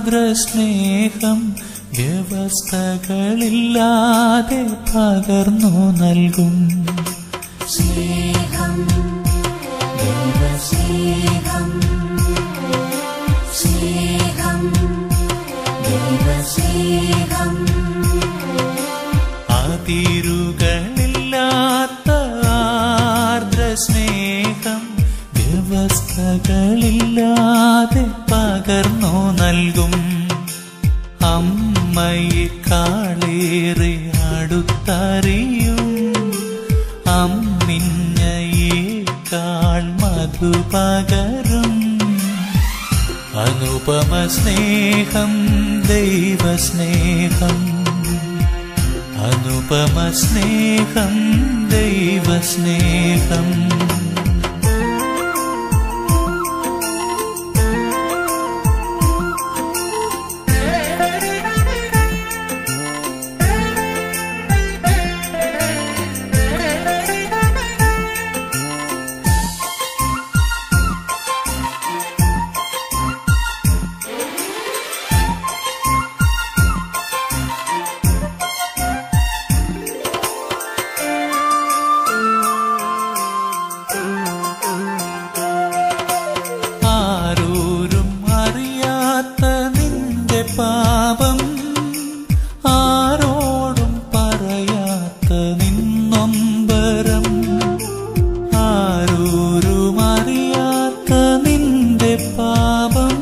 ആർദ്രസ്നേഹം വ്യവസ്ഥകളില്ലാതെ പകർന്നു നൽകും. സ്നേഹം ദൈവസ്നേഹം, സ്നേഹം ദൈവസ്നേഹം, അതിരുകളില്ലാത്ത ആർദ്രസ്നേഹം വ്യവസ്ഥകളില്ലാതെ പകർന്നു നൽകും. അമ്മയെക്കാളേറെ അടുത്തറിയും, അമ്മിഞ്ഞയേക്കാൾ മധു പകരും. അനുപമ സ്നേഹം ദൈവസ്നേഹം, അനുപമ സ്നേഹം ദൈവസ്നേഹം. പാപം ആരോടും പറയാത്ത നിന്നൊമ്പരം, ആരോരും അറിയാത്ത നിന്റെ പാപം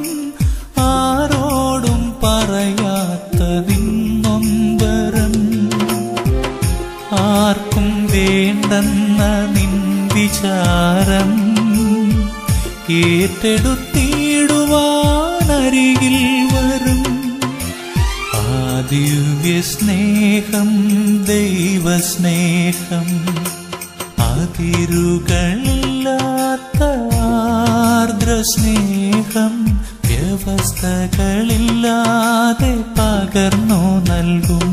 ആരോടും പറയാത്ത നിന്നൊമ്പരം, ആർക്കും വേണ്ടെന്ന നിൻ വിചാരം ഏറ്റെടുത്തിടുവാനരികിൽ വരും. ആ ദിവ്യ സ്നേഹം ദൈവസ്നേഹം, അതിരുകളില്ലാത്ത ആർദ്രസ്നേഹം വ്യവസ്ഥകളില്ലാതെ പകർന്നു നൽകും.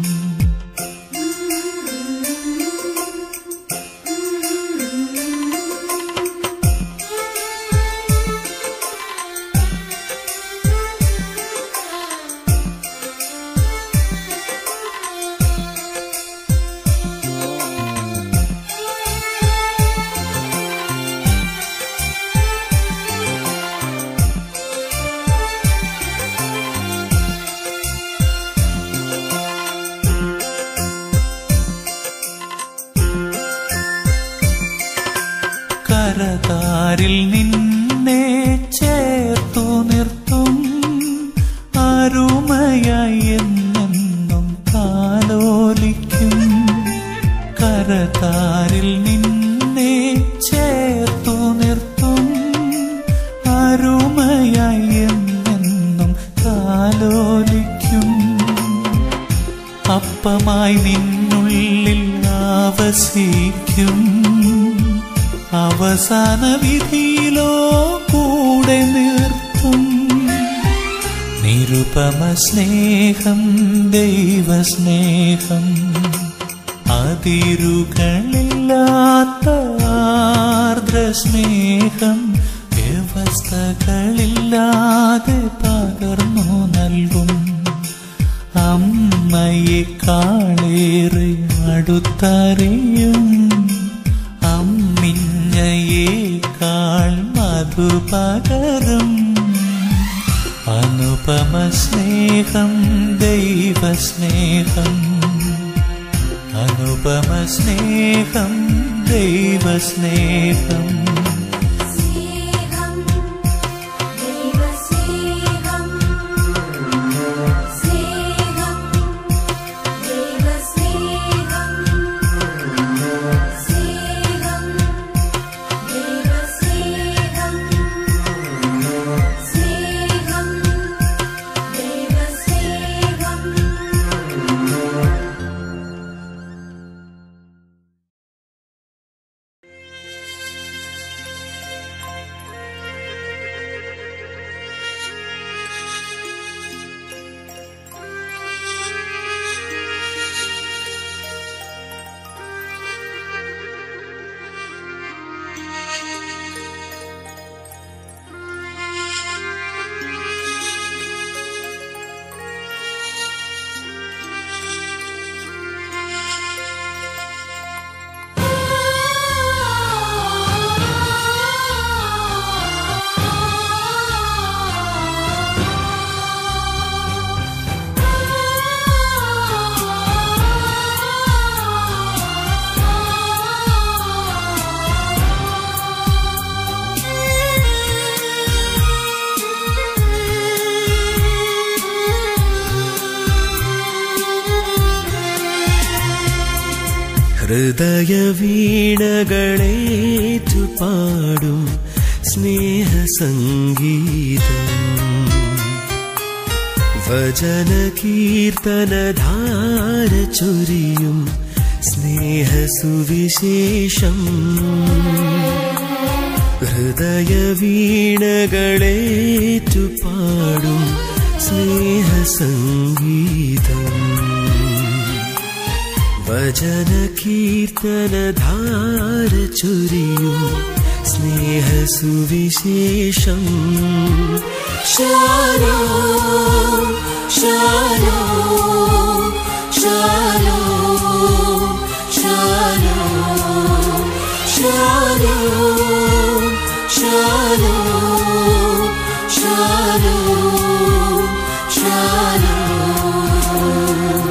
കരതാരിൽ നിന്നെ ചേർത്തു നിർത്തും, അരുമയായി എന്നെന്നും താലോലിക്കും. കരതാരിൽ നിന്നെ ചേർത്തു നിർത്തും, അരുമയായി എന്നെന്നും താലോലിക്കും. അപ്പമായി നിന്നുള്ളിൽ ആവസിക്കും, അവസാന വിധിയിലോ കൂടെ നിർത്തും. നിരുപമ സ്നേഹം ദൈവസ്നേഹം, അതിരുകളില്ലാത്ത ആർദ്രസ്നേഹം വ്യവസ്ഥകളില്ലാതെ പകർന്നു നൽകും. അമ്മയെക്കാളേറെ അടുത്തറിയും, അമ്മിഞ്ഞയേക്കാൾ മധു പകരും. അനുപമ സ്നേഹം ദൈവസ്നേഹം, അനുപമ സ്നേഹം ദൈവസ്നേഹം. ഹൃദയവീണകളേറ്റുപാടും സ്നേഹസംഗീതം വചനകീർത്തനധാര ചൊരിയും സ്നേഹസുവിശേഷം ഹൃദയവീണകളേറ്റുപാടും സ്നേഹസംഗീതം വചനകീർത്തനധാര ചൊരിയും സ്നേഹസുവിശേഷം ശാലോം ശാലോം ശാലോം ശാലോം ശാലോം ശാലോം ശാലോം ശാലോം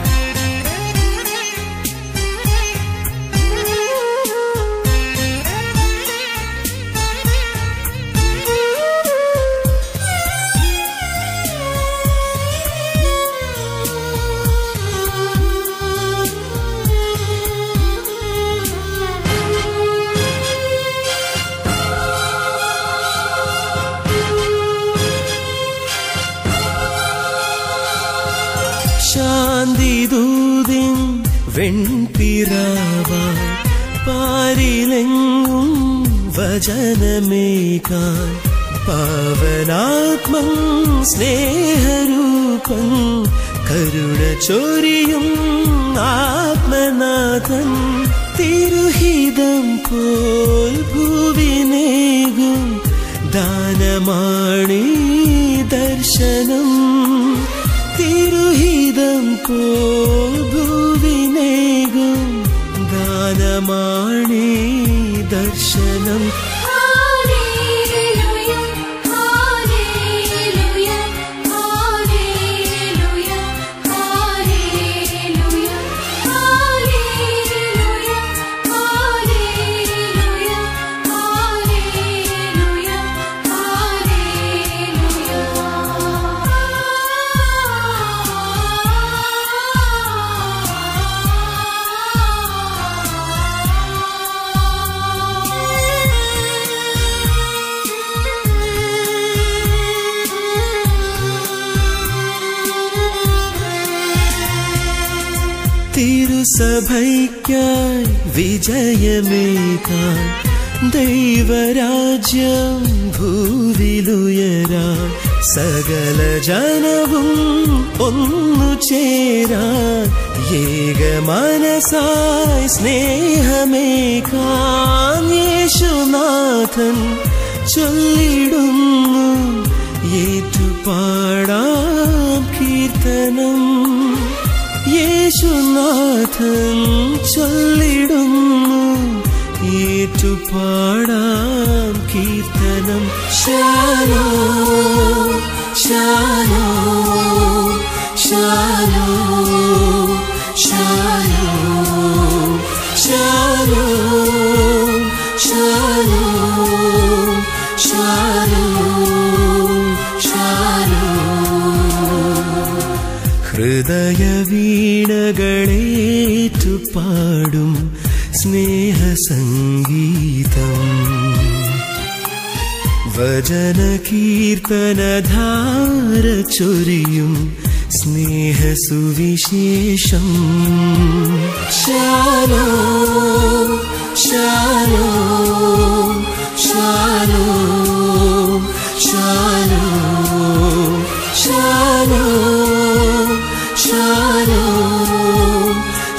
ശാന്തിദൂതിൻ വെൺപിറാവാൻ പാരിലെങ്ങും വചനമേകാൻ പാവനാത്മം സ്നേഹരൂപം കരുണ ചൊരിയും ആത്മനാഥൻ തിരുഹിതം പോൽ ഭൂവിനേകും ദാനമാണീ ദർശനം തിരുഹിതം പോൽ ഭൂവിനേകും ദാനമാണീ ദർശനം തിരുസഭയ്ക്കായി വിജയമേകാൻ ദൈവരാജ്യം ഭൂവിലുയരാൻ സകല ജനവും ഒന്നു ചേരാൻ ഏകമനസായി സ്നേഹമേകാൻ യേശുനാഥൻ ചൊല്ലിടുന്നു ഏറ്റുപാടാം കീർത്തനം യേശുനാഥൻ ചൊല്ലിടുന്നു ഏറ്റുപാടാം കീർത്തനം ശാലോം ശാലോം ശാലോം ശാലോം ശാലോം ശാലോം ശാലോം ശാലോം ഹൃദയവീണകളേറ്റുപാടും സ്നേഹസംഗീതം വചനകീർത്തനധാര ചൊരിയും സ്നേഹസുവിശേഷം ശാലോം ശാലോം ശാലോം ശാലോം ശാലോം ശാലോം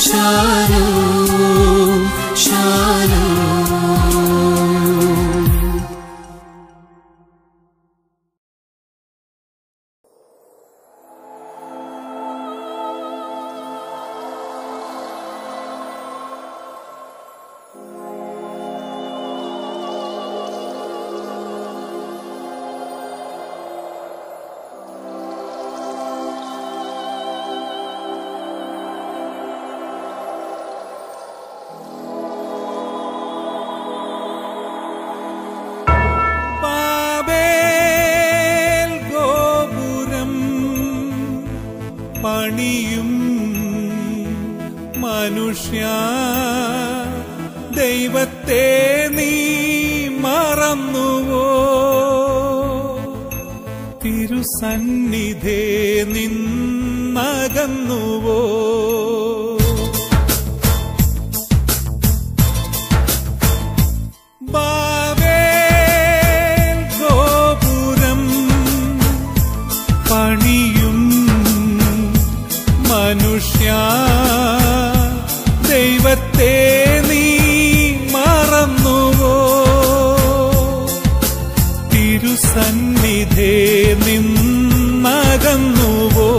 ശാലോം ശാലോം മനുഷ്യ ദൈവത്തെ നീ മറന്നുവോ? തിരുസന്നിധേ നിന്നകന്നുവോ? ബാബേൽ ഗോപുരം പണിയും മനുഷ്യ ദൈവത്തെ നീ മറന്നുവോ? തിരുസന്നിധേ നിന്നകന്നുവോ?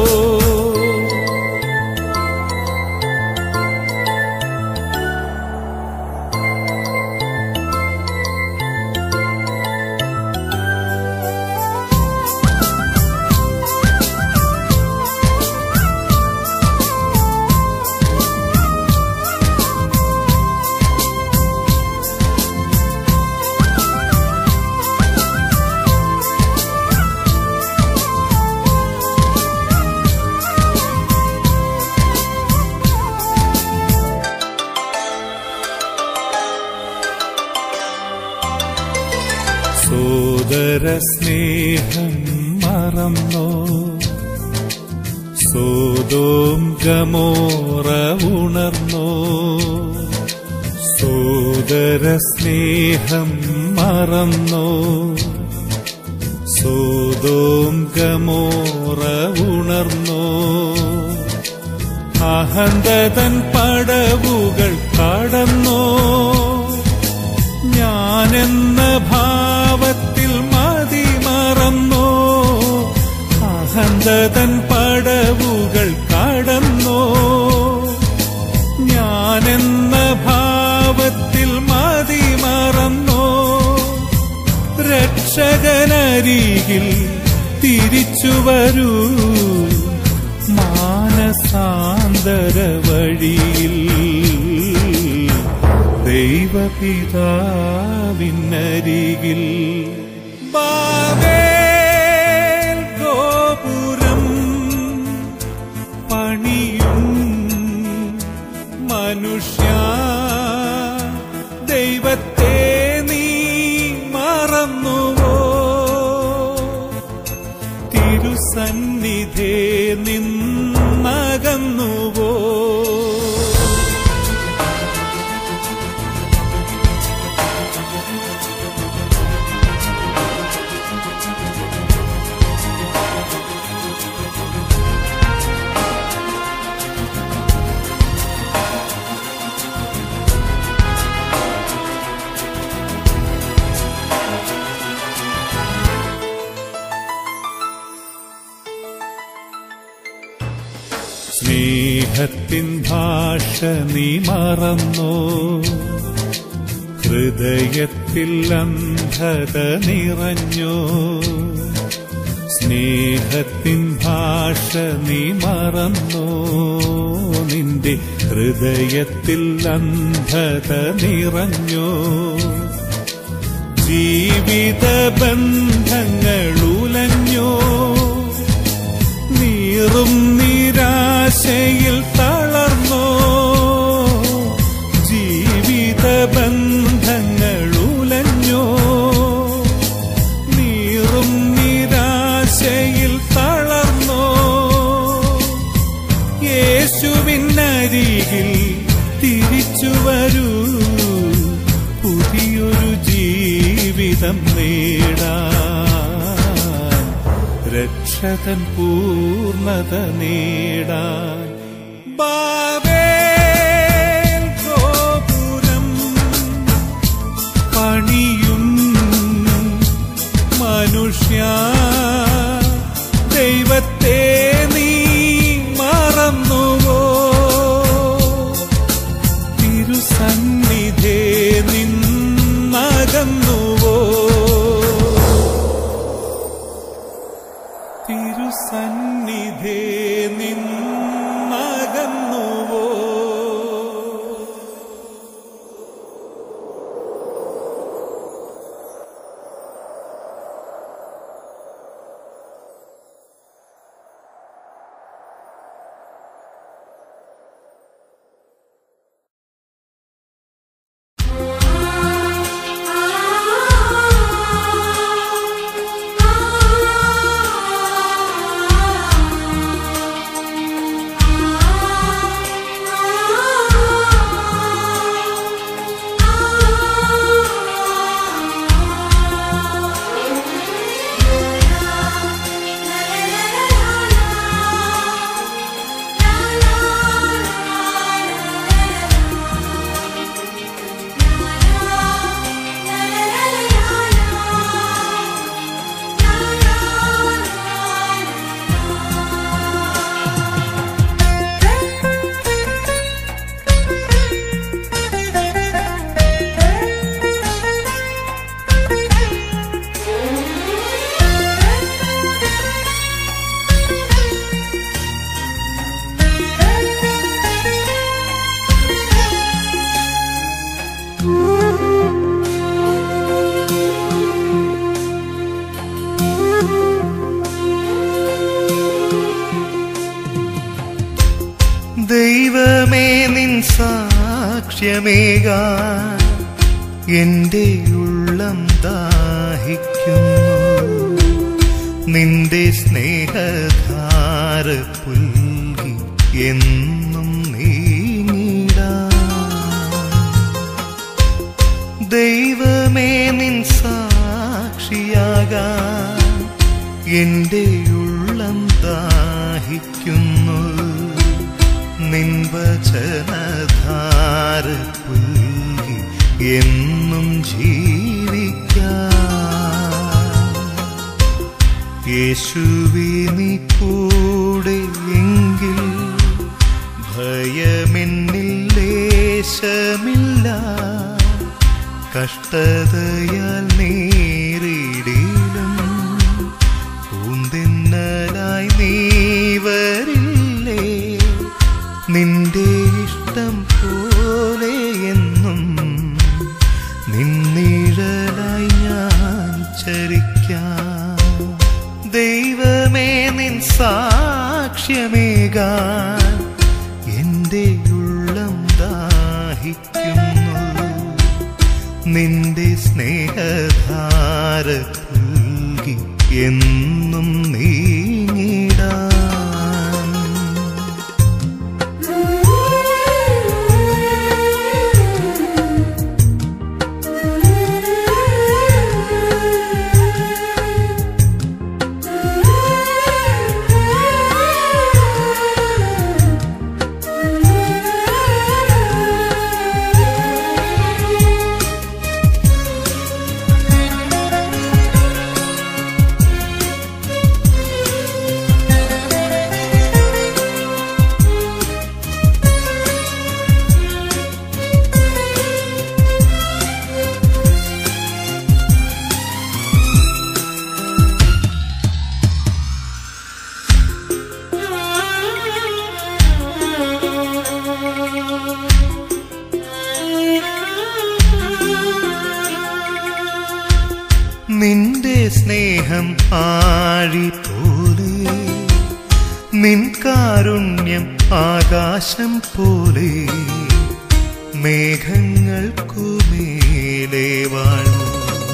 സോദരസ്നേഹം മറന്നോ? Sodom Gamora ഉണർന്നോ? സോദരസ്നേഹം മറന്നോ? Sodom Gamora ഉണർന്നോ? അഹന്തതൻ പടവുകൾ കടന്നോ? ഞാനെന്ന ഭാവത്തിൽ മതി മറന്നോ? അഹന്തതൻ പടവുകൾ കടന്നോ? ഞാനെന്ന ഭാവത്തിൽ മതി മറന്നോ? രക്ഷകനരികിൽ തിരിച്ചുവരൂ, മാനസാന്തര വഴിയിൽ ദൈവപിതാവിനരികിൽ. ബാബേൽ ഗോപുരം പണിയും മനുഷ്യ ദൈവത്തെ നീ മറന്നുവോ? തിരുസന്നിധേ നിന്നകന്നുവോ? സ്നേഹത്തിൻ ഭാഷ നീ മറന്നോ? ഹൃദയത്തിൽ അന്ധത നിറഞ്ഞോ? സ്നേഹത്തിൻ ഭാഷ നീ മറന്നോ? നിന്റെ ഹൃദയത്തിൽ അന്ധത നിറഞ്ഞോ? ജീവിത ബന്ധങ്ങൾ ഉലഞ്ഞോ? നീറും നിരാശയിൽ തളർന്നോ? ജീവിത ബന്ധങ്ങൾ ഉലഞ്ഞോ? നീറും നിരാശയിൽ തളർന്നോ? യേശുവിനരികിൽ തിരിച്ചുവരൂ, പുതിയൊരു ജീവിതം നേടാൻ, രക്ഷകൻ പൂർണ്ണത നേടാൻ. ബാബേൽ ഗോപുരം പണിയും മനുഷ്യ ദൈവത്തെ നീ മറന്നുവോ? തിരുസന്നിധേ നിന്നകന്നുവോ? തിരുസന്നിധേ നിന്നകന്നുവോ? സാക്ഷ്യമേകാൻ എൻ്റെ ഉള്ളം ദാഹിക്കുന്നു. നിന്റെ സ്നേഹധാര പുൽകി എന്നും നീങ്ങിടാൻ. ദൈവമേ നിൻ സാക്ഷിയാകാൻ എൻ്റെ ഉള്ളം ദാഹിക്കുന്നു. നിൻ വചനധാര പുൽകി എന്നും ജീവിക്കാൻ. യേശുവേ നീ കൂടെ എങ്കിൽ ഭയമെന്നിൽ ലേശമില്ല. കഷ്ടതയാൽ നേരിടിലും പൂന്തിന്നലായി നീ വരില്ലേ. നിന്റെ ഇഷ്ടം പോലെ എന്നും നിന്നിഴലായി ഞാൻ ചരിക്കാം. ദൈവമേ നിൻ സാക്ഷ്യമേകാൻ എൻ്റെ ഉള്ളം ദാഹിക്കുന്നു. നിന്റെ സ്നേഹധാര പുൽകി എന്നും നീങ്ങിടാൻ. നിന്റെ സ്നേഹം ആഴി പോലെ, നിൻ കാരുണ്യം ആകാശം പോലെ, മേഘങ്ങൾക്കുമേലെ വാഴും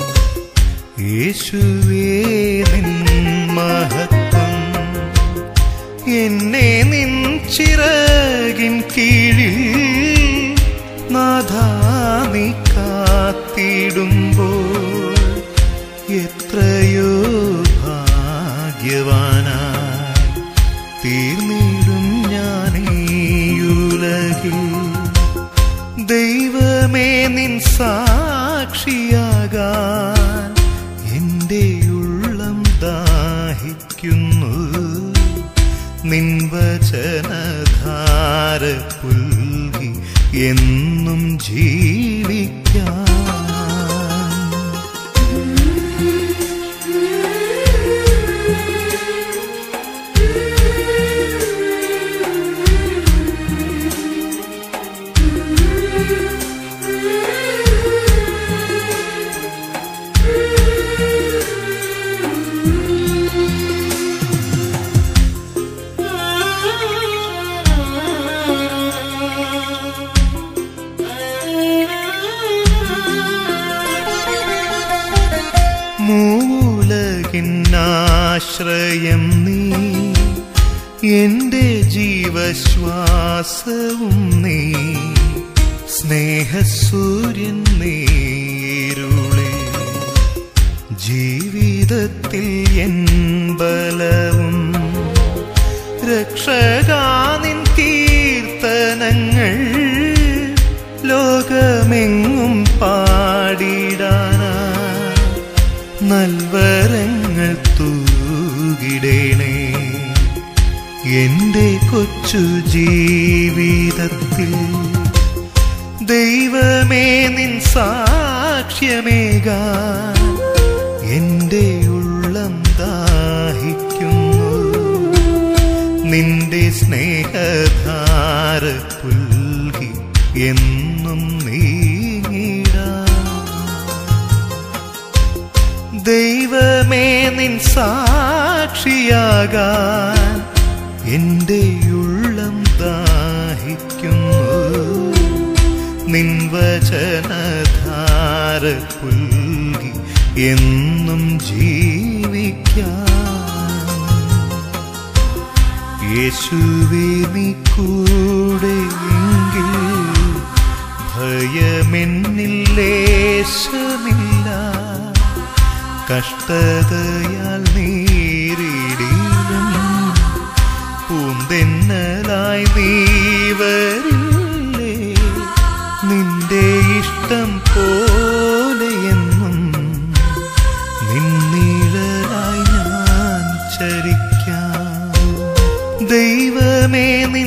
യേശുവേ നിൻ മഹത്വം. എന്നെ നിൻ ചിറകിൻ കീഴിൽ നാഥാ നീ കാത്തിടുമ്പോൾ എത്രയോ ഭാഗ്യവാനായി തീർന്നിടും ഞാനീയുലകിൽ. ദൈവമേ നിൻ സാക്ഷിയാകാൻ എൻ്റെ ഉള്ളം ദാഹിക്കുന്നു. നിൻ വചനധാര പുൽകി എന്നും ജീവിക്കാൻ. മൂലകിന്നാശ്രയം നീ, എൻ്റെ ജീവശ്വാസവും നീ, സ്നേഹസൂര്യൻ നീരുളി. ജീവിതത്തിൽ എൻ ബലവും രക്ഷകാ നിൻ കീർത്തനങ്ങൾ ലോകമെങ്ങും പാടിടാനാ. നൽവരങ്ങൾ തൂകിടേണേ എൻ്റെ കൊച്ചു ജീവിതത്തിൽ. ദൈവമേ നിൻ സാക്ഷ്യമേകാൻ എൻ്റെ ഉള്ളം ദാഹിക്കുന്നു. നിന്റെ സ്നേഹധാര പുൽകി എന്നും നീങ്ങിടാൻ. ദൈവമേ നിൻ സാക്ഷിയാകാൻ എൻ്റെ ഉള്ളം ദാഹിക്കുന്നു. നിൻ വചനധാര പുൽകി എന്നും ജീവിക്കാം. യേശുവേ നീ കൂടെയെങ്കിൽ ഭയമെന്നിൽ ലേശമില്ല. കഷ്ടതയാൽ നേരിടിലും പൂന്തെന്നലായി നീ വരില്ലേ. നിന്റെ ഇഷ്ടം പോലെയെന്നും നിന്നിഴലായി ഞാൻ ചരിക്കാം. ദൈവമേ നിൻ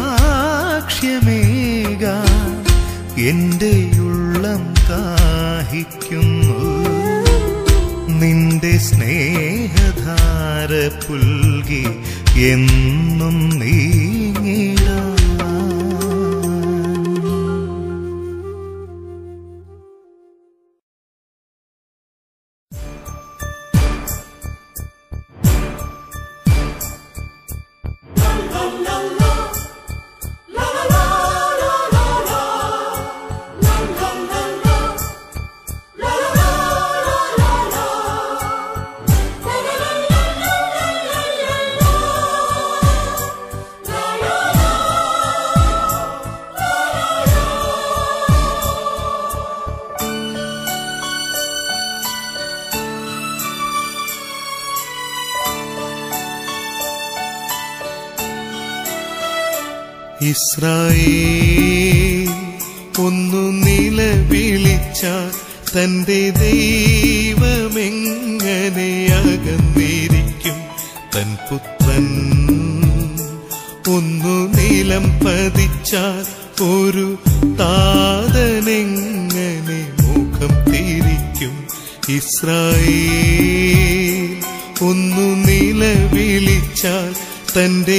സാക്ഷ്യമേകാൻ എന്റെ ഉള്ളം ദാഹിക്കുന്നു. നിന്റെ സ്നേഹധാര പുൽകി എന്നും നീങ്ങിടാൻ. ഇസ്രായേൽ ഒന്നു നിലവിളിച്ചാൽ തന്റെ ദൈവമെങ്ങനെ അകന്നിരിക്കും. തൻ പുത്രൻ ഒന്നു നിലം പതിച്ചാൽ ഒരു താതനെങ്ങനെ മുഖം തിരിക്കും. ഇസ്രായേൽ ഒന്നു നിലവിളിച്ചാൽ തന്റെ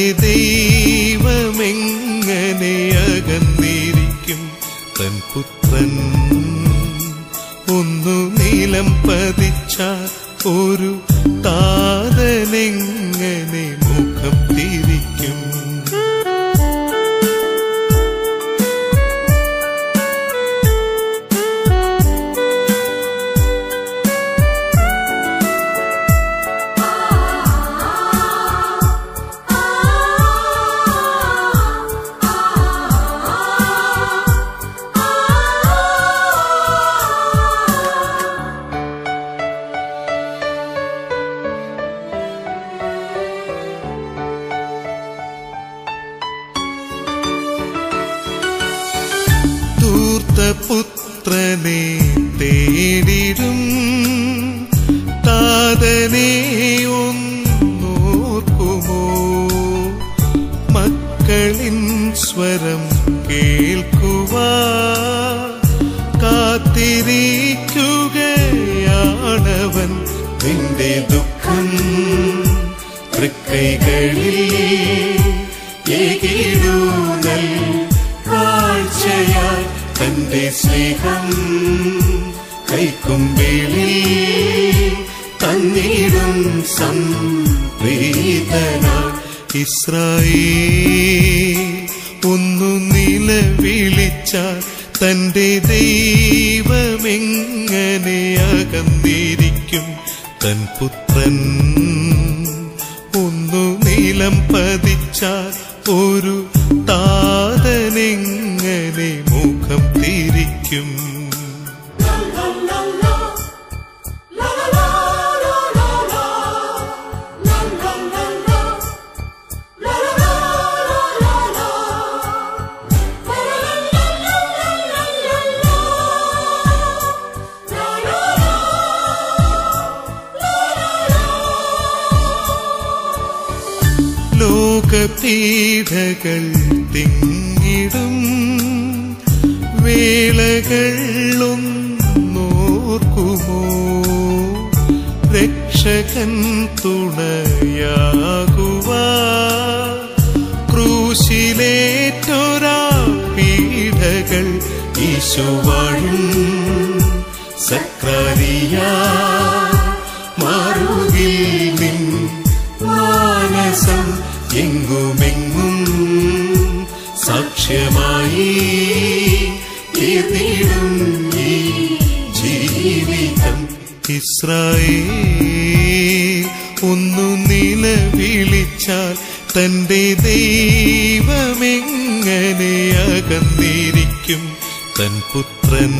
ദൈവമെങ്ങനെ അകന്നിരിക്കും. തൻ പുത്രൻ ഒന്നു നിലം പതിച്ചാൽ ഒരു താതനെങ്ങനെ മുഖം തിരിക്കും. പുത്രനെ തേടിടും താതനെ ഒന്നോർക്കുമോ. മക്കളിൻ സ്വരം കേൾക്കുവാൻ കാത്തിരിക്കുകയാണവൻ. നിന്റെ ദുഃഖം തൃക്കൈകളിൽ ഏകിടുന്നൽ കാഴ്ചയായി തന്റെ സ്നേഹം കൈക്കുമ്പിളിൽ തന്നിടും സംപ്രീതനായി. ഇസ്രായേൽ ഒന്നു നിലവിളിച്ചാൽ തന്റെ ദൈവമെങ്ങനെ അകന്നിരിക്കും. തൻ പുത്രൻ ഒന്നു നിലം പതിച്ചാൽ ഒരു താതനെങ്ങനെ മുഖം തിരിക്കും. ലോകപീഠകൾ തിങ്ങിടും വേളകൾ ഒന്നോർക്കുമോ. രക്ഷകൻ തുണയാകുവാൻ ക്രൂശിലേറ്റൊരാ പീഠകൾ ഈശോ വാഴും സക്രാരിയാ മാറുകിൽ നിൻ മാനസം എങ്ങുമെങ്ങും സാക്ഷ്യമായി ചേർന്നിടും ഈ ജീവിതം. ഇസ്രായേൽ ഒന്നു നിലവിളിച്ചാൽ തന്റെ ദൈവമെങ്ങനെ അകന്നിരിക്കും? തൻ പുത്രൻ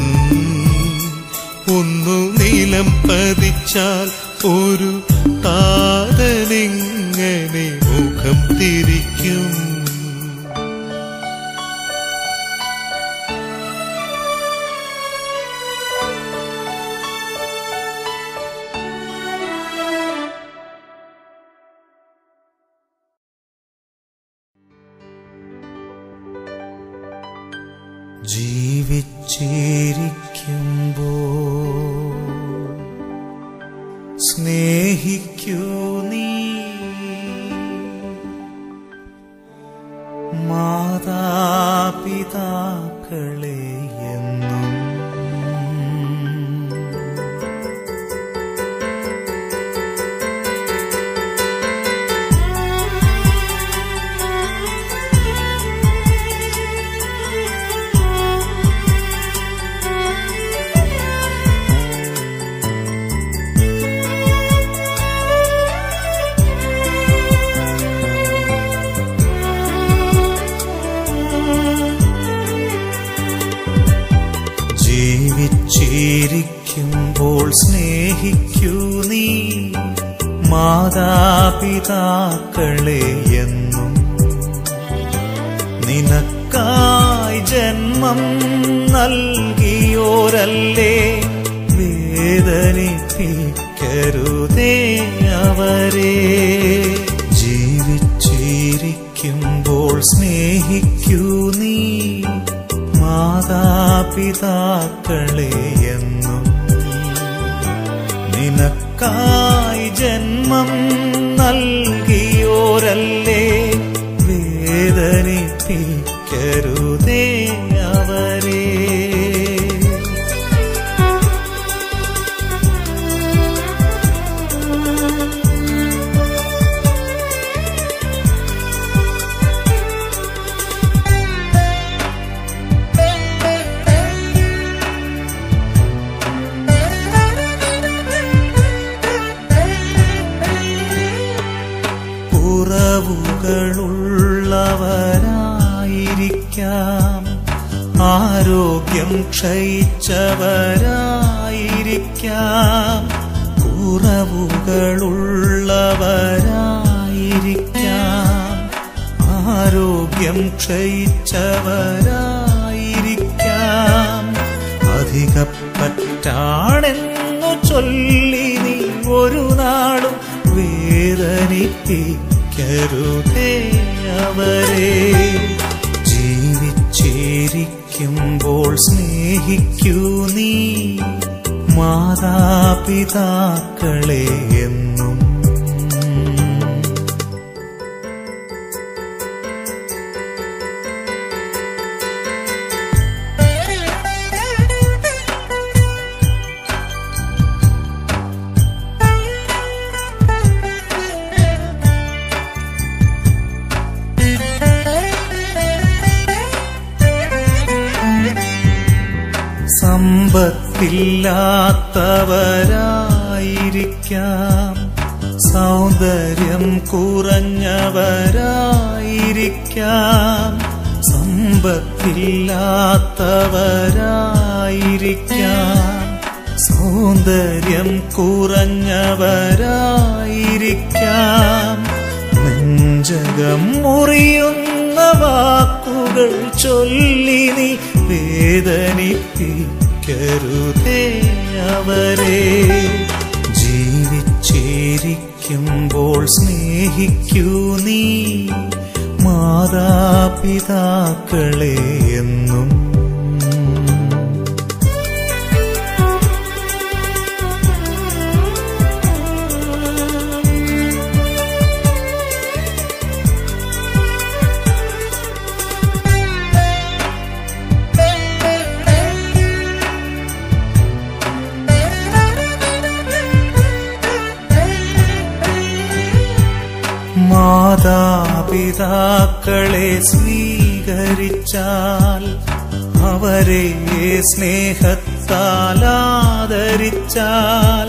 ഒന്നു നിലം പതിച്ചാൽ ഒരു താതനെങ്ങനെ മുഖം തിരിക്കും? ജീവിച്ചിരിക്കുമ്പോൾ സ്നേഹിക്കൂ നീ മാതാപിതാക്കളെ എന്നും. ജീവിച്ചിരിക്കുമ്പോൾ സ്നേഹിക്കൂ നീ മാതാപിതാക്കളെ എന്നും. നിനക്കായി ജന്മം നൽകിയോരല്ലേ വേദനിപ്പിക്കരുതേ അവരെ. ജീവിച്ചിരിക്കുമ്പോൾ സ്നേഹിക്കൂ നീ മാതാപിതാക്കളെ എന്നും. നിനക്കായി ജന്മം നൽകിയോരല്ലേ വേദനിപ്പിക്കരുതേ അവരെ. കുറവുകളുള്ളവരായിരിക്കാം, ആരോഗ്യം ക്ഷയിച്ചവരായിരിക്കാം. കുറവുകളുള്ളവരായിരിക്കാം, ആരോഗ്യം ക്ഷയിച്ചവരായിരിക്കാം. അധികപ്പറ്റാണെന്നു ചൊല്ലി നീ ഒരു നാളും വേദനിപ്പിക്കരുതേ അവരെ. ജീവിച്ചിരിക്കുമ്പോൾ സ്നേഹിക്കൂ നീ മാതാപിതാക്കളെ എന്നും. സമ്പത്തില്ലാത്തവരായിരിക്കാം, സൗന്ദര്യം കുറഞ്ഞവരായിരിക്കാം. സമ്പത്തില്ലാത്തവരായിരിക്കാം, സൗന്ദര്യം കുറഞ്ഞവരായിരിക്കാം. നെഞ്ചകം മുറിയുന്ന വാക്കുകൾ ചൊല്ലി നീ വേദനിപ്പിക്കരുതേ അവരെ. ജീവിച്ചിരിക്കുമ്പോൾ സ്നേഹിക്കൂ നീ മാതാപിതാക്കളെ എന്നും. മാതാപിതാക്കളെ സ്വീകരിച്ചാൽ അവരെ സ്നേഹത്താൽ ആദരിച്ചാൽ,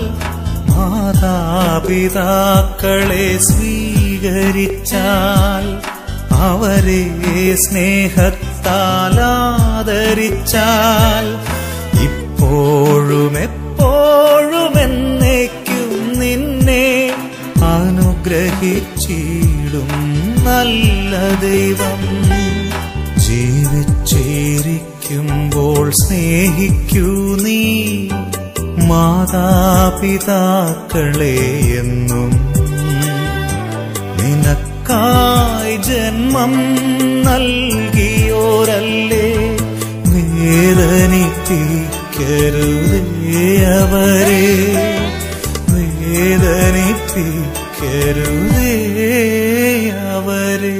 മാതാപിതാക്കളെ സ്വീകരിച്ചാൽ, അവരെ സ്നേഹത്താൽ ആദരിച്ചാൽ, ഇപ്പോഴും എപ്പോഴും എന്നേക്കും നിന്നെ അനുഗ്രഹിച്ചിടും നല്ല ദൈവം. ജീവിച്ചിരിക്കുമ്പോൾ സ്നേഹിക്കൂ നീ മാതാപിതാക്കളെ എന്നും. നിനക്കായി ജന്മം നൽകിയോരല്ലേ, വേദനിപ്പിക്കരുതേ അവരെ, വേദനിപ്പിക്കരുതേ അവരെ.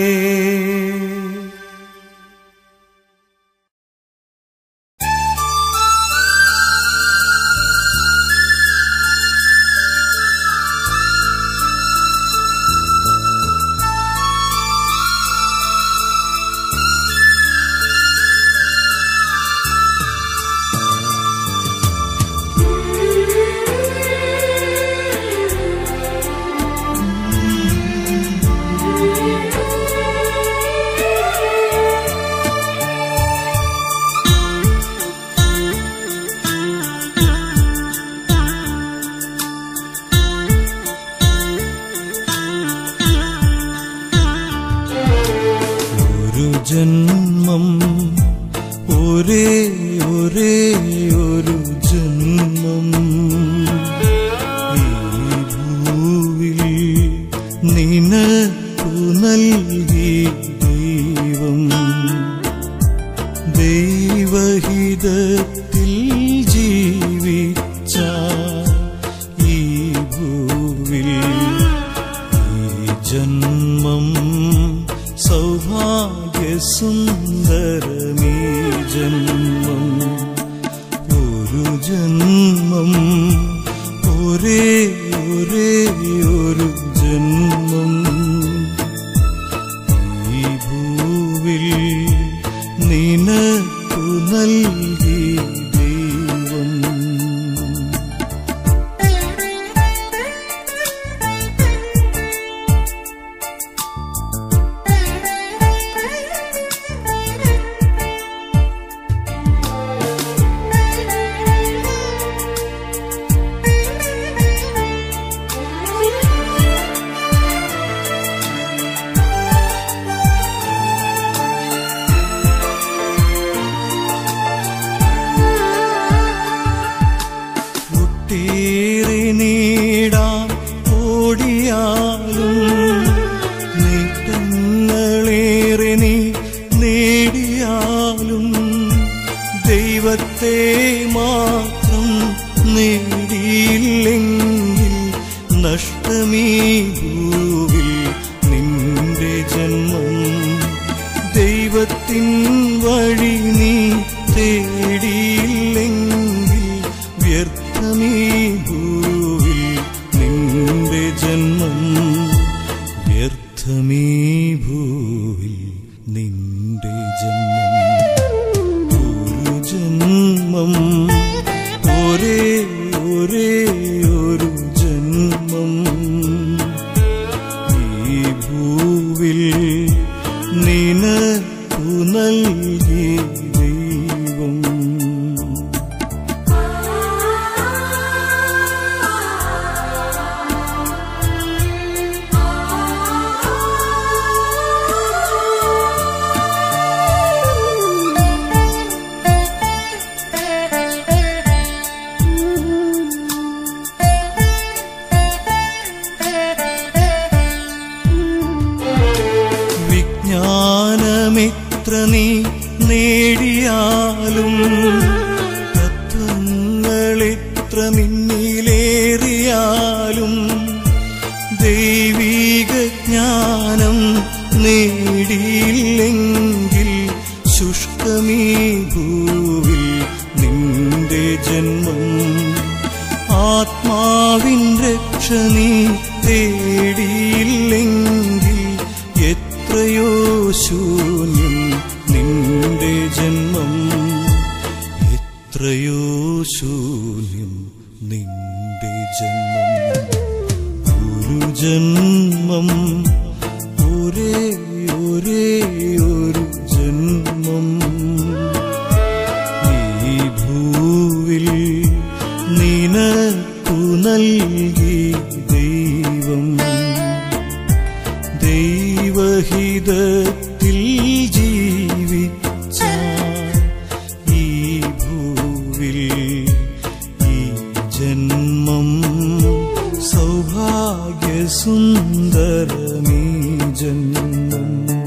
ജന്മം ഒരേ ഒരേ ഒരു ജന്മം ഈ ഭൂവിൽ നിനക്കു നൽകി ദൈവം. ദൈവഹിതത്തിൽ ജീവിച്ച ഈ ഭൂവിൽ ഈ ജന്മം സൗഭാഗ്യസുന്ദരമീ ജന്മം. ഒരു ജന്മം ഒരേ ഒരേ ഒരു ജന്മം ഈ ഭൂവിൽ നിനക്കു നൽകി ദൈവം. നേടാൻ ഓടിയാലും നേട്ടങ്ങളേറെ നീ നേടിയാലും ദൈവത്തെ മാത്രം നേടിയില്ലെങ്കിൽ നഷ്ടമീ ഭൂവിൽ നിന്റെ ജന്മം. ദൈവത്തിൻ വഴി നീ തേടിയില്ലെങ്കിൽ വ്യർത്ഥമീ ഭൂവിൽ നിന്റെ ജന്മം. വ്യർത്ഥമീ ഭൂവിൽ നിന്റെ ജന്മം. ഒരു ജന്മം ഒരേ ഒരേ ഒരു ജന്മം ഈ ഭൂവിൽ നിനക്കു നൽകി ദൈവം. വിജ്ഞാനമിത്ര നീ നേടിയാലും തത്വങ്ങളെത്ര നിന്നിലേറിയാലും ദൈവിക ജ്ഞാനം നേടിയില്ലെങ്കിൽ ശുഷ്കമീ ഭൂവിൽ നിന്റെ ജന്മം. ആത്മാവിൻ രക്ഷ നീ തേടിയില്ലെങ്കിൽ എത്രയോ ശൂന്യം നിന്റെ ജന്മം. ശൂന്യം നിന്റെ ജന്മം. ഒരു ജന്മം, ഒരേ ഒരു ജന്മം. ഈ ഭൂവിൽ നിനക്കു നൽകി ദൈവം. ദൈവഹിതത്തിൽ ജീവിച്ച ഈ ഭൂവിൽ ഈ ജന്മം സൗഭാഗ്യസുന്ദരമീ ജന്മം.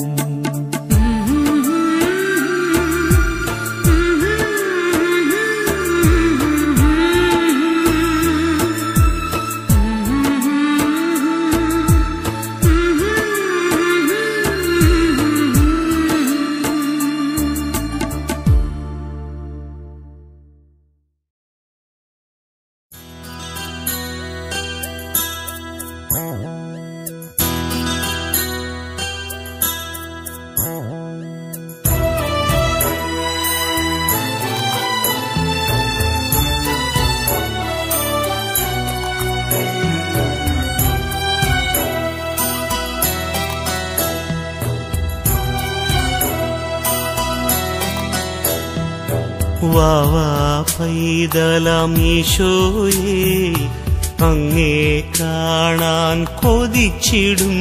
വാവാ പൈതലാം ഈശോയേ, അങ്ങേ കാണാൻ കൊതിച്ചിടും.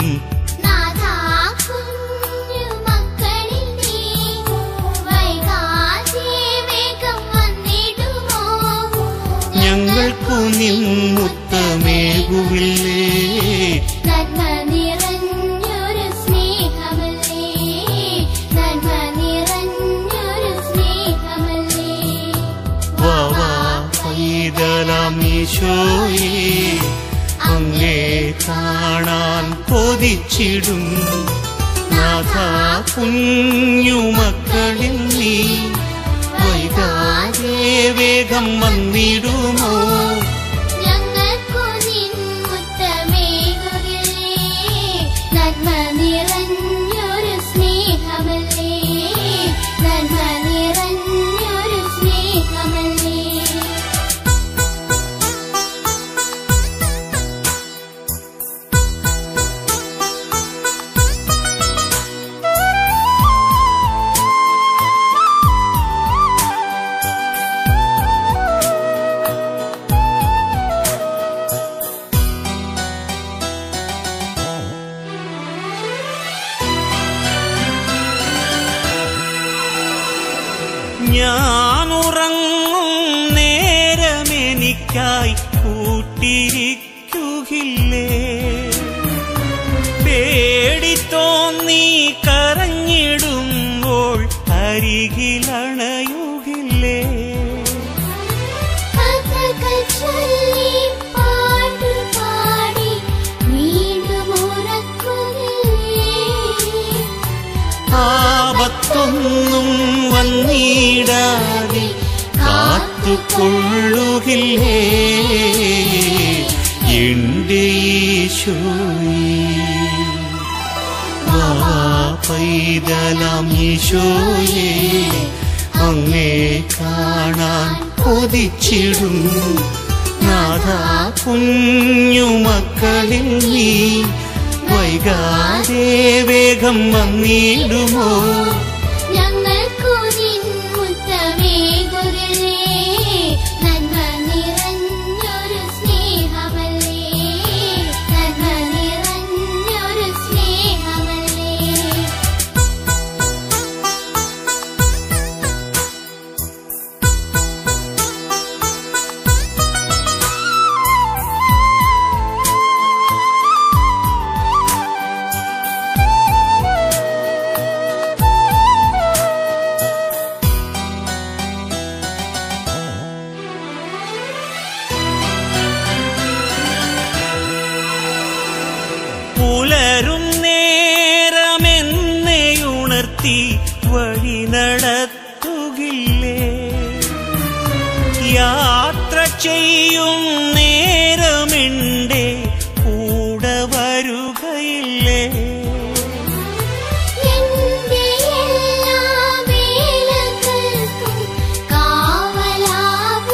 ഞങ്ങൾക്കു നിൻ മുത്തമേകുകില്ലേ? പൈതലാം ഈശോയേ, അങ്ങേ കാണാൻ കൊതിച്ചിടും. നാഥാ കുഞ്ഞുമക്കളിൽ നീ വൈകാതെ വേഗം വന്നിടുമോ? ഞങ്ങൾക്കു നിൻ മുത്തമേകുകില്ലേ? നന്മ നിറഞ്ഞൊരു സ്നേഹമല്ലേ, നന്മ നിറഞ്ഞൊരു സ്നേഹമല്ലേ. ഞാനുറങ്ങും നേരമെനിക്കായി കൂട്ടിരിക്കുകില്ലേ? പേടി തോന്നി കരഞ്ഞിടുമ്പോൾ അരികിലണയുകില്ലേ? ആപത്തൊന്നും വന്നിടാതെ കാത്തുകൊള്ളുകില്ലേ എന്റെ ഈശോയേ? വാവാ പൈതലാം ഈശോയേ, അങ്ങേ കാണാൻ കൊതിച്ചിടും. നാഥാ കുഞ്ഞുമക്കളിൽ നീ വൈകാതെ വേഗം വന്നിടുമോ? ഞങ്ങൾക്കു നിൻ മുത്തമേകുകില്ലേ? നന്മ നിറഞ്ഞൊരു സ്നേഹമല്ലേ, നന്മ നിറഞ്ഞൊരു സ്നേഹമല്ലേ. പുലരും നേരമെന്നെയുണർത്തി വഴി നടത്തുകില്ലേ? യാത്ര ചെയ്യും നേരമെന്റെ കൂടെ വരുകയില്ലേ? എന്റെ എല്ലാ വേലകൾക്കും കാവലാകുകില്ലേ?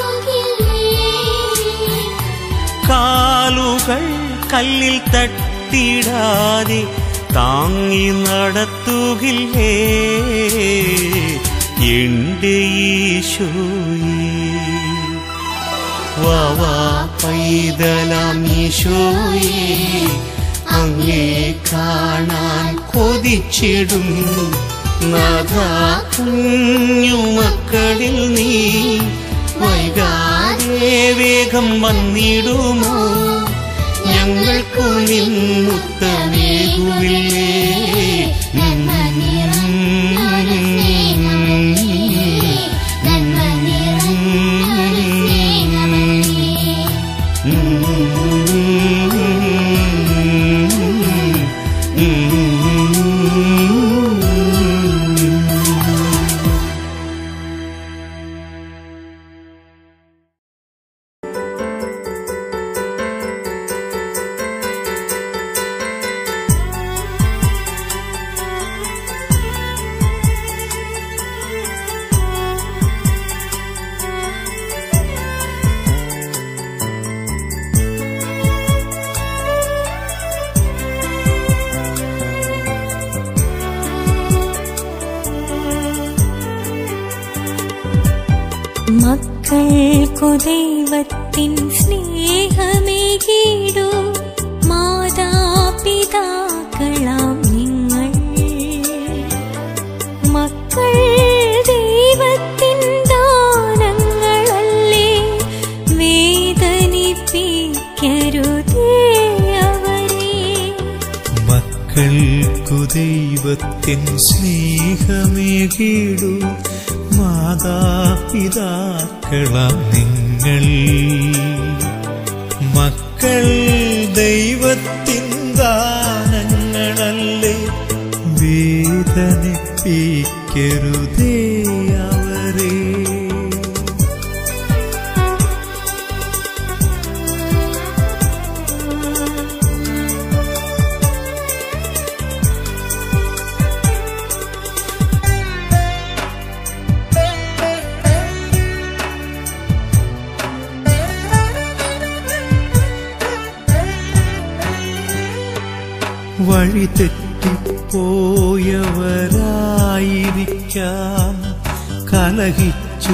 കല്ലിൽ തട്ടിടാതെ താങ്ങി നടത്തുകില്ലേ എന്റെ ഈശോയേ. വാവാ പൈതലാം ഈശോയേ, അങ്ങേ കാണാൻ കൊതിച്ചിടും നാഥാ കുഞ്ഞുമക്കളിൽ നീ വൈകാതെ വേഗം വന്നിടുമോ? ഞങ്ങൾക്കു നിൻ മുത്തമേകുവില്ലേ? മക്കൾക്കു ദൈവത്തിൻ സ്നേഹമേകിടൂ മാതാപിതാക്കളാം നിങ്ങൾ. മക്കൾ ദൈവത്തിൻ ദാനങ്ങളല്ലേ, വേദനിപ്പിക്കരുതേ അവരെ. മക്കൾക്കു ദൈവത്തിൻ സ്നേഹമേകിടൂ മാതാപിതാക്കളാം നിങ്ങൾ. മക്കൾ ദൈവത്തിൻ ദാനങ്ങളല്ലേ, വേദനിപ്പിക്കരുതേ അവരെ. വഴി തെറ്റിപ്പോയവരായിരിക്കാം, കലഹിച്ചു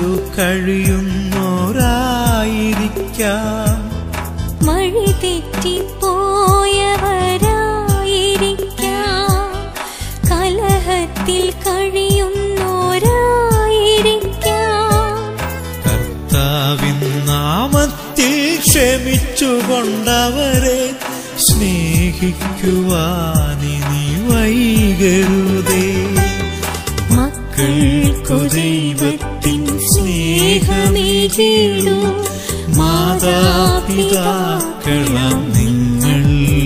കഴിയുന്നോരായിരിക്കാം. വഴി തെറ്റിപ്പോയവരായിരിക്കാം, കലഹത്തിൽ കഴിയുന്നോരായിരിക്കാം. കർത്താവിൻ നാമത്തിൽ ക്ഷമിച്ചുകൊണ്ടവരെ സ്നേഹിക്കുവാനിനി വൈകരുതേ. മക്കൾക്കു ദൈവത്തിൻ സ്നേഹമേകിടൂ മാതാപിതാക്കളാം നിങ്ങൾ.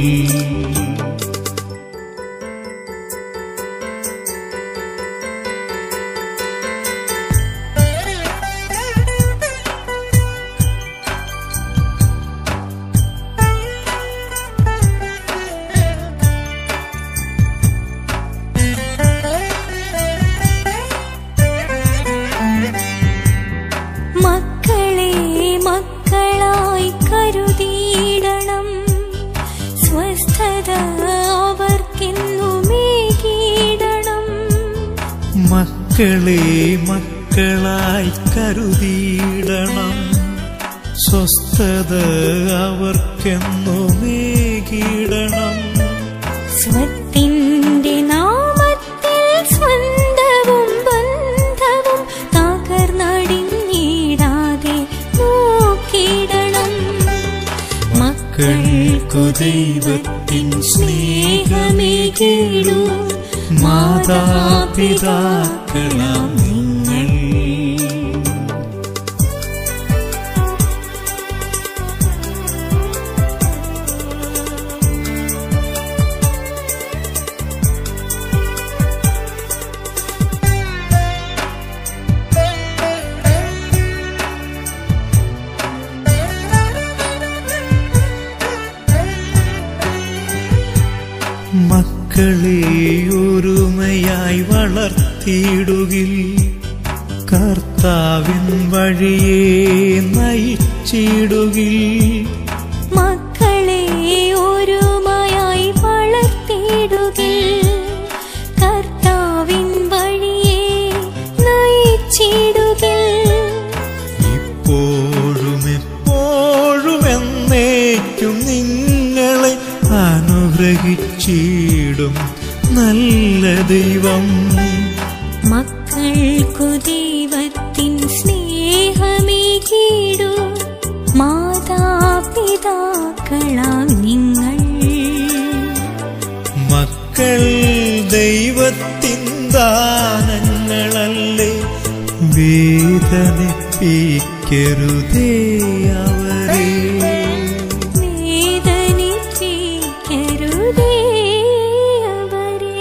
മക്കളെ മക്കളായി കരുതിയിടണം, സ്വസ്ഥത അവർക്കെന്നുമേകിടണം. മക്കളെ മക്കളായി കരുതിയിടണം, സ്വസ്ഥത അവർക്കെന്നുമേകിടണം. സ്വത്തിൻ്റെ നാമത്തിൽ സ്വന്തവും ബന്ധവും തകർന്നടിഞ്ഞിടാതെ നോക്കിടണം. മക്കൾക്കു ദൈവത്തിൻ സ്നേഹമേകിടൂ മാതാപിതാക്കളാം നിങ്ങൾ. മക്കളെ ഒരുമയായി വളർത്തിയിടുകിൽ, കർത്താവിൻ വഴിയെ നയിച്ചിടുകിൽ. മക്കളെ ഒരു സ്നേഹിച്ചിടും നല്ല ദൈവം. മക്കൾക്കു ദൈവത്തിൻ സ്നേഹമേകിടൂ, മാതാപിതാക്കളാം നിങ്ങൾ. മക്കൾ ദൈവത്തിൻ ദാനങ്ങളല്ലേ, വേദനിപ്പിക്കരുതേ അവരെ. വേദനിപ്പിക്കരുതേ അവരെ.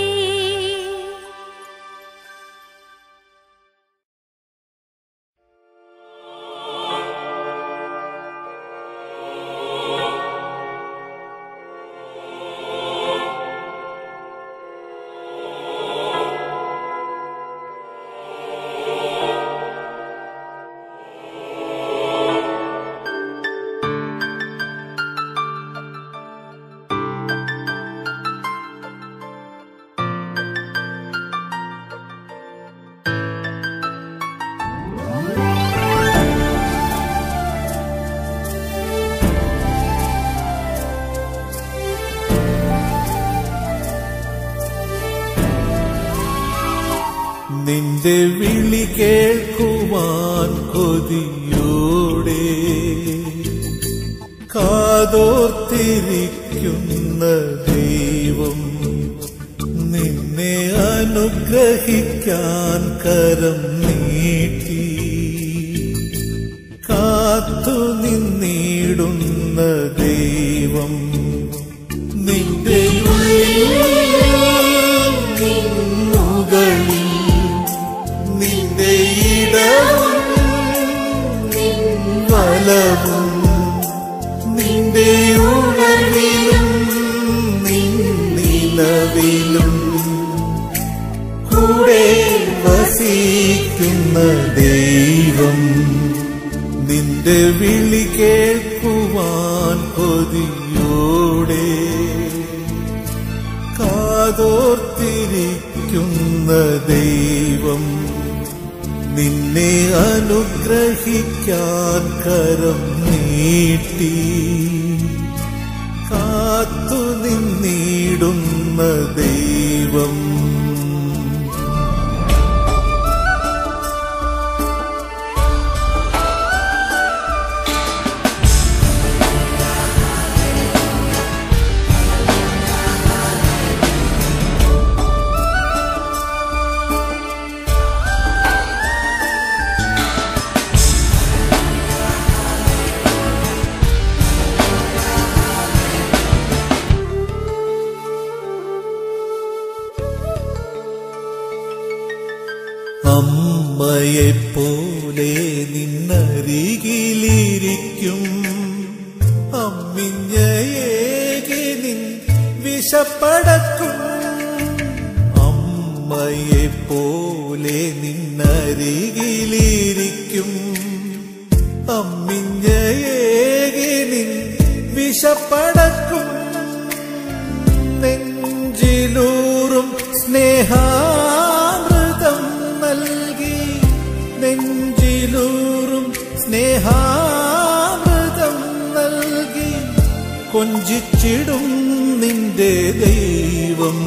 നിന്റെ വിളി കേൾക്കുവാൻ കൊതിയോടെ കാതോർത്തിരിക്കുന്ന ദൈവം, നിന്നെ അനുഗ്രഹിക്കാൻ കരം നീട്ടി കാത്തു നിന്നിടുന്ന ദൈവം. നിന്റെ മുകളിൽ നിന്റെ ഇടവും വലവും, നിന്റെ ഉണർവിലും നിലവിലും കൂടെ വസിക്കുന്ന ദൈവം. നിന്റെ വിളി കേൾക്കുവാൻ കൊതിയോടെ കാതോർത്തിരിക്കുന്ന ദൈവം, നിന്നെ അനുഗ്രഹിക്കാൻ കരം നീട്ടി കാത്തു നിന്നിടുന്ന ദൈവം. അമ്മയെപ്പോലെ നിന്നരികിലിരിക്കും, അമ്മിഞ്ഞയേകി നിൻ വിശപ്പടക്കും. അമ്മയെപ്പോലെ നിന്നരികിലിരിക്കും, അമ്മിഞ്ഞയേകി നിൻ വിശപ്പടക്കും. നെഞ്ചിലൂറും സ്നേഹാമൃതം നൽകി, നെഞ്ചിലൂറും സ്നേഹാമൃതം നൽകി കൊഞ്ചിച്ചിടും നിന്റെ ദൈവം,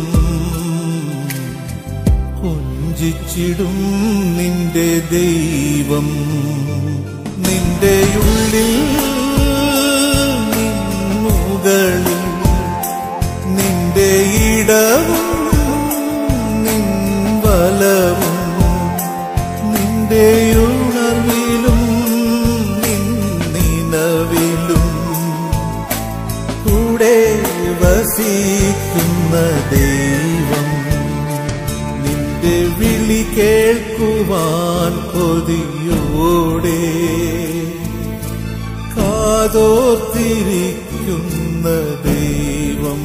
കൊഞ്ചിച്ചിടും നിന്റെ ദൈവം. നിന്റെ ഉള്ളിൽ മുകളിൽ നിന്റെ ഇടവും നിൻ വലവും, നിന്റെ ഉണർവിലും നിലവിലും കൂടെ വസിക്കുന്ന ദൈവം. നിന്റെ വിളി കേൾക്കുവാൻ കൊതിയോടെ കാതോർത്തിരിക്കുന്ന ദൈവം.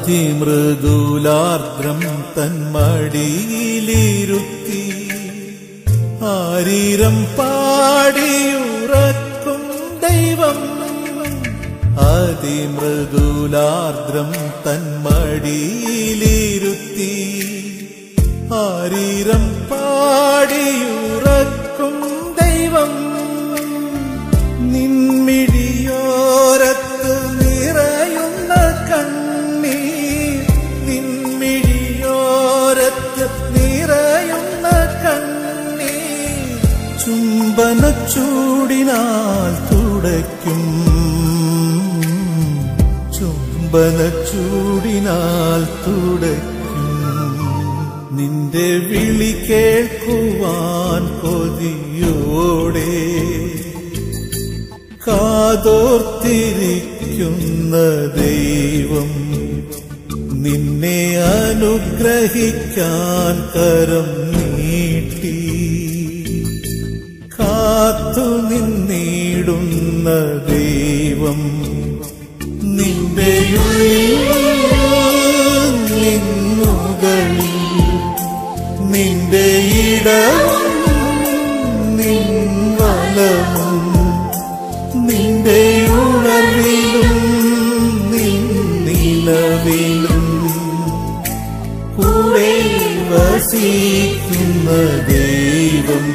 അതിമൃദുലാർദ്രം തന്മടിയിലിരുത്തി ആരീരം പാടിയുറക്കും ദൈവം. അതിമൃദുലാർദ്രം തന്മടിയിലിരുത്തി ആരീരം പാടിയുറക്കും ദൈവം. നിൻമിഴിയോരത്ത് നിറയുന്ന കണ്ണീർ, നിൻമിഴിയോരത്ത് നിറയുന്ന കണ്ണീർ ചുംബനച്ചൂടിനാൽ തുടയ്ക്കും, ചുംബനച്ചൂടിനാൽ തുടയ്ക്കും. നിന്റെ വിളി കേൾക്കുവാൻ കൊതിയോടെ കാതോർത്തിരിക്കുന്ന ദൈവം നിന്നെ അനുഗ്രഹിക്കാൻ കരം നീട്ടി കാത്തു നിന്നിടുന്ന ദൈവം നിന്റെ നിന്നുകളിൽ നിന്റെ ഇടവും നിൻ വലവും നിന്റെ ഉണർവിലും നിൻ നിലവിലും കൂടെ വസിക്കുന്ന ദൈവം.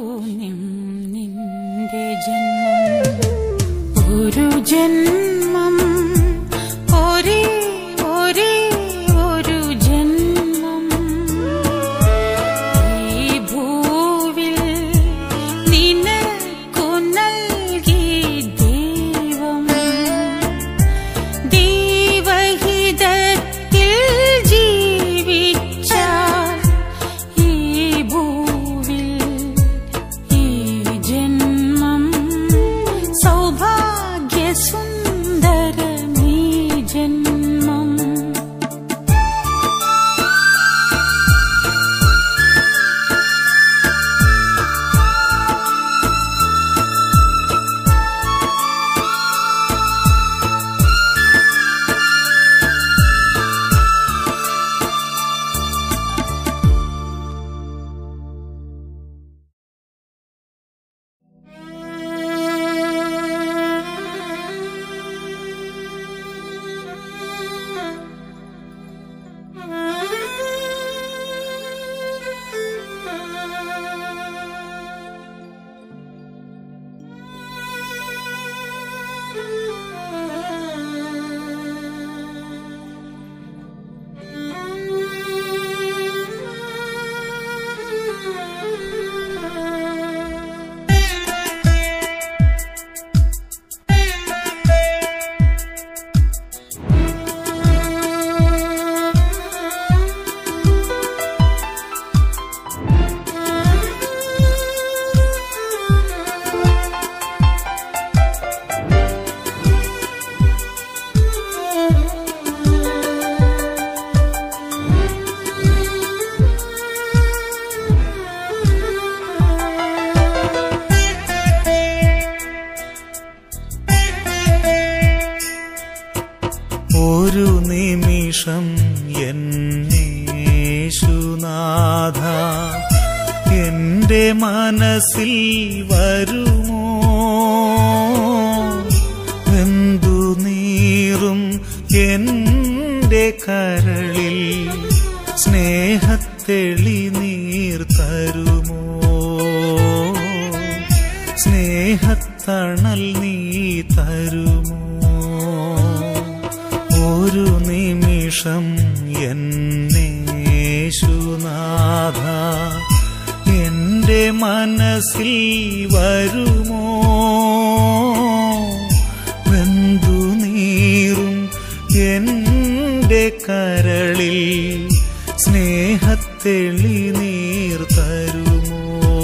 പുണ്യം നിന്റെ ജന്മം. ഒരു ജന്മം, ഒരേ ഒരേ ഒരു ജന്മം. ഈ ഭൂവിൽ നിനക്കു നൽകി ദൈവം. ദൈവഹിതത്തിൽ ജീവിച്ചാൽ ഈ ഭൂവിൽ ഈ ജന്മം സൗഭാഗ്യസുന്ദരമീ ജന്മം. ഒരു നിമിഷം എന്നേശുനാഥ എന്റെ മനസ്സിൽ വരുമോ? വെന്തു നീറും എന്റെ കരളിൽ സ്നേഹത്തെളി നീർ തരുമോ? സ്നേഹത്തണൽ നീ തരുമോ? ഒരു നിമിഷം എന്നേശുനാഥ എന്റെ മനസ്സിൽ വരുമോ? വെന്തു നീറും എന്റെ കരളിൽ സ്നേഹത്തെളി നീർ തരുമോ?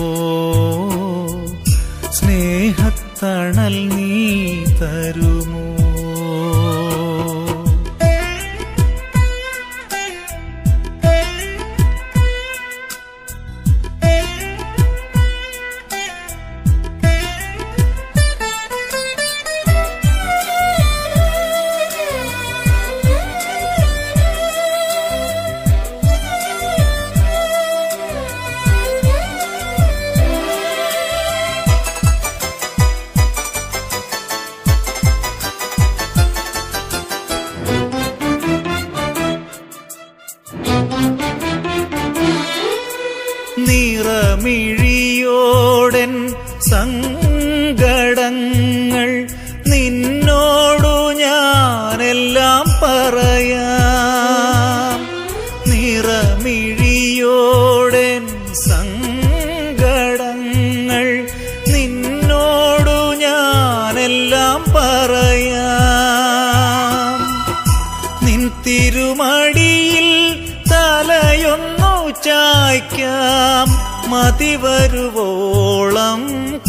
സ്നേഹത്തണൽ നീ തരുമോ? നിറമിഴിയോടൻ സങ്കടങ്ങൾ നിന്നോടു ഞാനെല്ലാം പറയാം. നിറമിഴിയോടൻ സങ്കടങ്ങൾ നിന്നോടു ഞാനെല്ലാം പറയാം. നിൻ തിരുമടിയിൽ തലയൊന്നു ചായ്ക്കാം, മതിവരുവോളം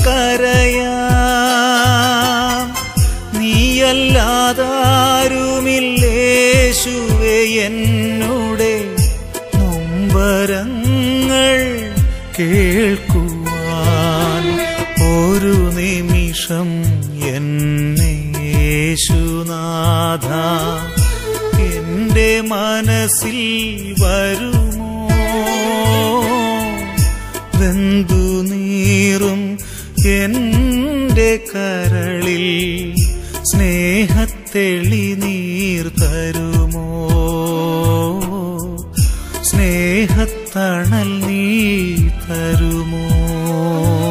കരയാം. നീയല്ലാതാരുമില്ലേശുവേ എന്നുടെ നൊമ്പരങ്ങൾ കേൾക്കുവാൻ. ഒരു നിമിഷം എന്നേശുനാഥ എന്റെ മനസ്സിൽ വരുമോ? വെന്തു നീറും എന്റെ കരളിൽ സ്നേഹത്തെളി നീർ തരുമോ? സ്നേഹത്തണൽ നീ തരുമോ?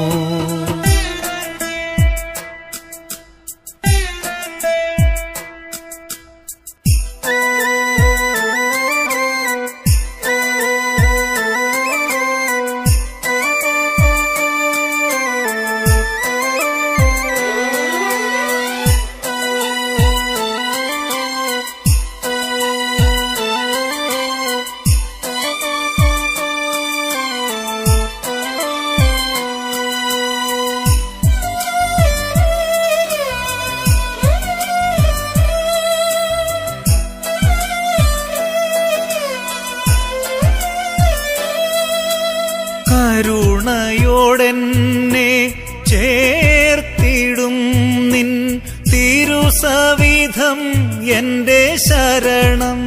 എന്നെ ചേർത്തിടും നിൻ തിരുസവിധം എന്റെ ശരണം.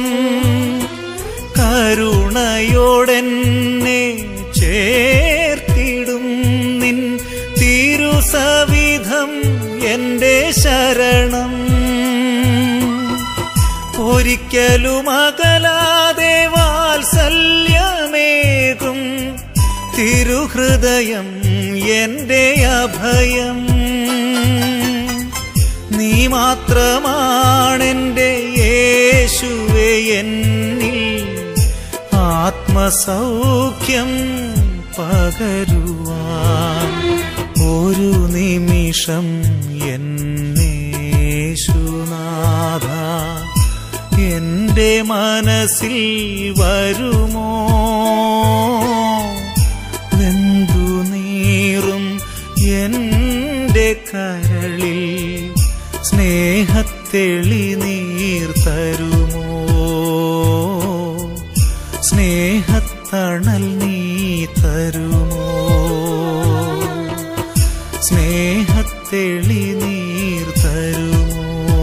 കരുണയോടെന്നെ ചേർത്തിടും നിൻ തിരുസവിധം എന്റെ ശരണം. ഒരിക്കലും അകലാതെ വാത്സല്യമേകും തിരുഹൃദയം എന്റെ അഭയം. നീ മാത്രമാണെന്റെ യേശുവേ എന്നിൽ ആത്മസൗഖ്യം പകരുവാൻ. ഒരു നിമിഷം എന്നേശുനാഥ എന്റെ മനസ്സിൽ വരുമോ? വെന്തു നീറും എന്റെ കരളിൽ സ്നേഹത്തെളി നീർ തരുമോ? സ്നേഹത്തണൽ നീ തരുമോ? സ്നേഹത്തെളി നീർ തരുമോ?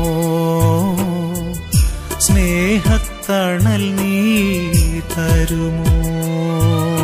സ്നേഹത്തണൽ നീ തരുമോ?